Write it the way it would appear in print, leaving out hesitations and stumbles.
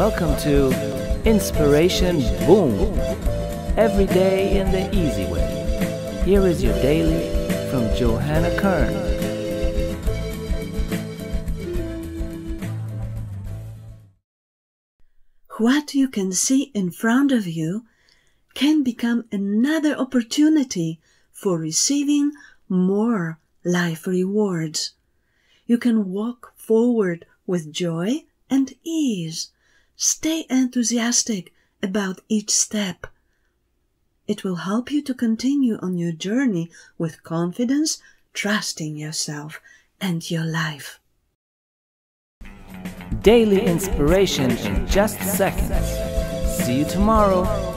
Welcome to Inspiration Boom! Every day in the easy way. Here is your daily from Johanna Kern. What you can see in front of you can become another opportunity for receiving more life rewards. You can walk forward with joy and ease. Stay enthusiastic about each step. It will help you to continue on your journey with confidence, trusting yourself and your life. Daily inspiration in just seconds. See you tomorrow.